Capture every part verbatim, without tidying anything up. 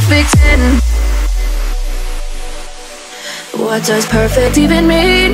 perfect ten? What does perfect even mean?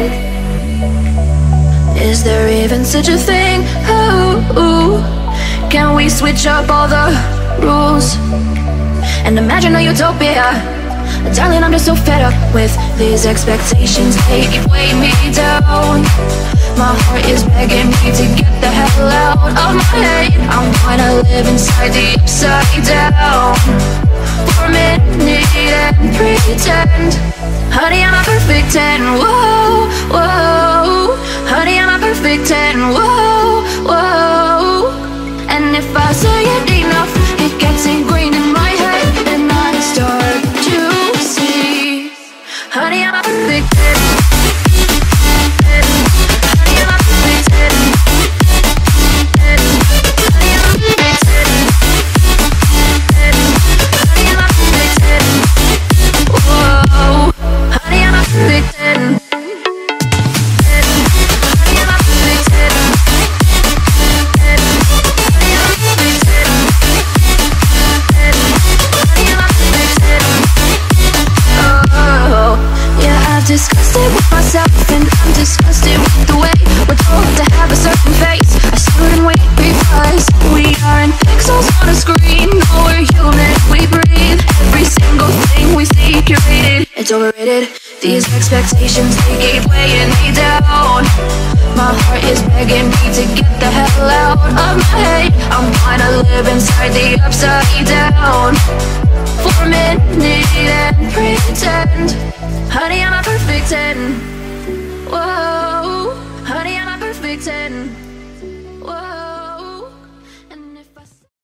Is there even such a thing? Ooh, can we switch up all the rules and imagine a utopia? Darling, I'm just so fed up with these expectations. They weigh me down. My heart is begging me to get the hell out of my head. I'm gonna live inside the upside down for a minute and pretend. Honey, I'm a perfect ten. Whoa, whoa. Honey, I'm a perfect ten. Whoa, whoa. And if I say it enough, it gets ingrained in my head, and I start to see. Honey, I'm a perfect ten. Honey, I'm a perfect ten. Honey, I'm a perfect ten. Honey, I'm a perfect ten. Whoa. Honey, I'm a perfect ten. Honey, I'm a perfect ten. Disgusted with myself, and I'm disgusted with the way we're told to have a certain face, a certain weight, because we aren't pixels on a screen. No, we're human, we breathe. Every single thing we see curated, it's overrated. These expectations, they keep weighing me down. My heart is begging me to get the hell out of my head. I'm gonna live inside the upside down for a minute and pretend. Honey, I'm a perfect ten. Whoa, honey, I'm a perfect ten.